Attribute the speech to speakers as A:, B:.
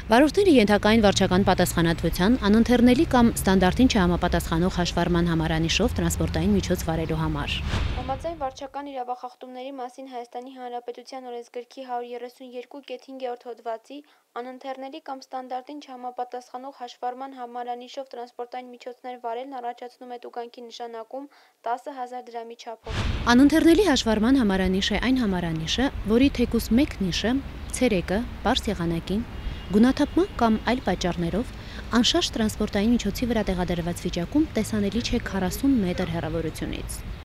A: Վարորդները ենթակային վարչական պատասխանատվության, անընթեռնելի կամ ստանդարտին չհամապատասխանող հաշվառման համարանիշով տրանսպորտային միջոց վարելու համար։
B: Համաձայն վարչական իրավախախտումների մասին Հայաստանի Հանրապետության օրենսգրքի 132.5 հոդվածի անընթեռնելի կամ ստանդարտին չհամապատասխանող հաշվառման համարանիշով տրանսպորտային միջոցներ վարելն առաջացնում է տուգանքի նշանակում 10,000 դրամի չափով։
A: Անընթեռնելի հաշվառման համարանիշ է այն համարանիշը, որի թեկուզ մեկ նիշը, ցերեկը, պարզ եղանակին, գունաթափման կամ այլ պատճառներով անշարժ տրանսպորտային միջոցի վրա տեղադրված վիճակում տեսանելի չէ 40 մետր հեռավորությունից։